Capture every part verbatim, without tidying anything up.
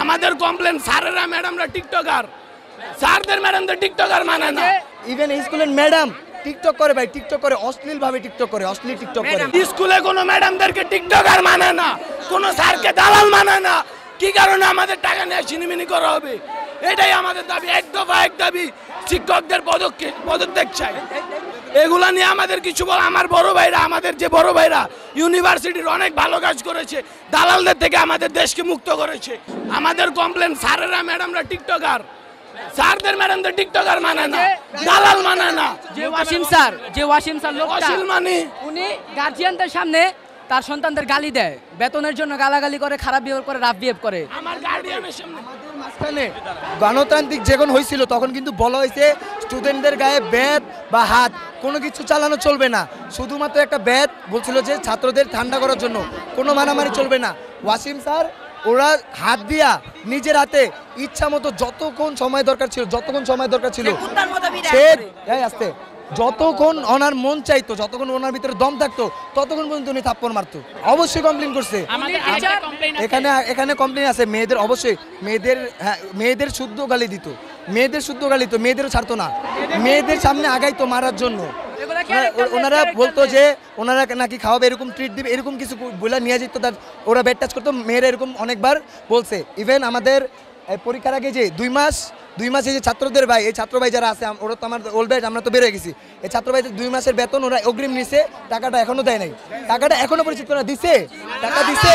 আমাদের কমপ্লেন স্যারেরা ম্যাডামরা টিকটকার, স্যারদের ম্যাডামদের টিকটকার মানে না। ইভেন স্কুলের ম্যাডাম টিকটক করে ভাই, টিকটক করে অশ্লীল ভাবে টিকটক করে, অশ্লীল টিকটক করে। স্কুলে কোনো ম্যাডামদেরকে টিকটকার মানে না, কোনো স্যারকে দালাল মানে না। কি কারণে আমাদের টাকা নিয়ে ছিনিমিনি করা হবে? এটাই আমাদের দাবি, এক দফা এক দাবি, শিক্ষকদের পদক্ষেপ পদত্যাগ চাই। এগুলা নিয়ে আমাদের কিছু বল। আমার বড় ভাইরা, আমাদের যে বড় ভাইরা ইউনিভার্সিটির অনেক ভালো কাজ করেছে, দালালদের থেকে আমাদের দেশকে মুক্ত করেছে। আমাদের কমপ্লেন স্যারেরা ম্যাডামরা টিকটকার, স্যারদের ম্যাডামদের টিকটকার মানে না, দালাল মানে না। যে ওয়াসিম স্যার, যে ওয়াসিম স্যার লোকটা, অশ্লীল মানে উনি গার্জিয়ানদের সামনে তার সন্তানদের গালি দেয়, বেতনের জন্য গালাগালি করে, খারাপ বিহেভ করে, রাফ বিহেভ করে। আমার গার্ডিয়ানের সামনে মাঝখানে গণতান্ত্রিক যখন হয়েছিল তখন কিন্তু বলা হয়েছে স্টুডেন্টদের গায়ে ব্যাট বা হাত কোনো কিছু চালানো চলবে না, শুধুমাত্র একটা ব্যাট বলছিল যে ছাত্রদের ঠান্ডা করার জন্য, কোনো মারামারি চলবে না। ওয়াসিম স্যার ওরা হাত দিয়া নিজের হাতে ইচ্ছা মতো যতক্ষণ সময় দরকার ছিল, যতক্ষণ সময় দরকার ছিল সে আসতে যতক্ষণ ওনার মন চাইতো, যতক্ষণ ওনার ভিতরে দম থাকতো ততক্ষণ পর্যন্ত উনি থাপ্পড় মারতো। অবশ্যই কমপ্লেন করছে এখানে, এখানে কমপ্লেন আছে মেয়েদের, অবশ্যই মেয়েদের, হ্যাঁ মেয়েদের শুদ্ধ গালি দিত, মেয়েদের শুদ্ধ গালি দিত, মেয়েদেরও ছাড়তো না, মেয়েদের সামনে আগাইতো মারার জন্য। ওনারা বলতো যে ওনারা নাকি খাওয়াবে, এরকম ট্রিট দিবে, এরকম কিছু বলে নিয়ে যেত, তার ওরা ব্যাট টাচ করতো, মেয়েরা এরকম অনেকবার বলছে। ইভেন আমাদের পরীক্ষার আগে যে দুই মাস দুই মাসে যে ছাত্রদের ভাই, এই ছাত্র ভাই যারা আছে, ওরা তো আমার ওল্ড ব্যাচ, আমরা তো বের হয়ে গেছি, এই ছাত্র ভাইদের দুই মাসের বেতন ওরা অগ্রিম নিছে, টাকাটা এখনো দেয় নাই, টাকাটা এখনো পরিচিত করা দিছে, টাকা দিছে।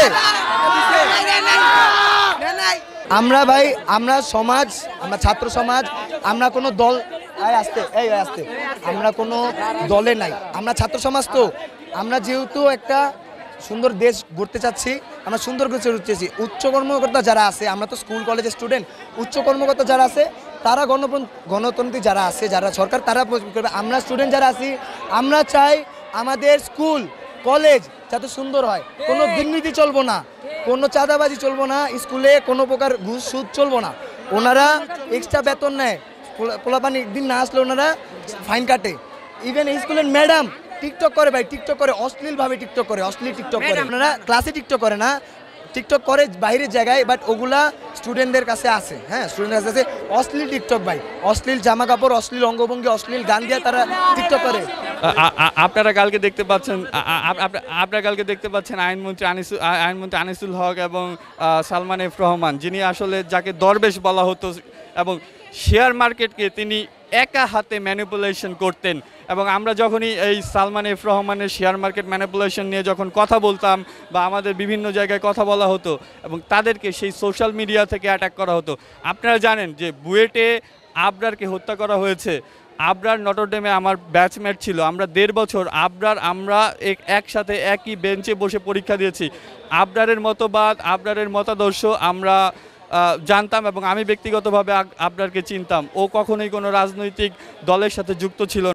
আমরা ভাই, আমরা সমাজ, আমরা ছাত্র সমাজ, আমরা কোনো দল আসতে এই আসতে আমরা কোনো দলে নাই, আমরা ছাত্র সমাজ। তো আমরা যেহেতু একটা সুন্দর দেশ গড়তে চাচ্ছি, আমরা সুন্দর করে চাচ্ছি, উচ্চ কর্মকর্তা যারা আছে, আমরা তো স্কুল কলেজের স্টুডেন্ট, উচ্চ কর্মকর্তা যারা আছে তারা গণতন্ত্র গণতান্ত্রিক যারা আছে, যারা সরকার, তারা করবে। আমরা স্টুডেন্ট যারা আছি, আমরা চাই আমাদের স্কুল কলেজ যাতে সুন্দর হয়, কোনো দুর্নীতি চলবো না, কোনো চাঁদাবাজি চলবো না, স্কুলে কোনো প্রকার ঘুষ সুদ চলবো না। ওনারা এক্সট্রা বেতন নেয়, পোলাপানি একদিন না আসলে ওনারা ফাইন কাটে। ইভেন স্কুলের ম্যাডাম টিকটক করে ভাই, টিকটক করে অশ্লীল ভাবে টিকটক করে, অশ্লীল টিকটক করে। ওনারা ক্লাসে টিকটক করে না, টিকটক করে বাইরের জায়গায়, বাট ওগুলা স্টুডেন্টদের কাছে আছে, হ্যাঁ স্টুডেন্টদের কাছে আছে অশ্লীল টিকটক ভাই, অশ্লীল জামা কাপড়, অশ্লীল অঙ্গভঙ্গি, অশ্লীল গান দিয়ে তারা টিকটক করে। আপনারা কালকে দেখতে পাচ্ছেন, আপনারা কালকে দেখতে পাচ্ছেন আইনমন্ত্রী আনিসুল আইনমন্ত্রী আনিসুল হক এবং সালমান এফ রহমান, যিনি আসলে যাকে দরবেশ বলা হতো, এবং শেয়ার মার্কেটকে তিনি একা হাতে ম্যানিপুলেশন করতেন। এবং আমরা যখনই এই সালমান এফ রহমানের শেয়ার মার্কেট ম্যানিপুলেশন নিয়ে যখন কথা বলতাম, বা আমাদের বিভিন্ন জায়গায় কথা বলা হতো, এবং তাদেরকে সেই সোশ্যাল মিডিয়া থেকে অ্যাটাক করা হতো। আপনারা জানেন যে বুয়েটে আবরারকে হত্যা করা হয়েছে। আবরার নটরডেমে আমার ব্যাচমেট ছিল, আমরা দেড় বছর আবরার আমরা একসাথে একই বেঞ্চে বসে পরীক্ষা দিয়েছি। আবরারের মতবাদ, আবরারের মতাদর্শ আমরা জানতাম, এবং আমি ব্যক্তিগতভাবে আবরারকে চিনতাম। ও কখনোই কোনো রাজনৈতিক দলের সাথে যুক্ত ছিল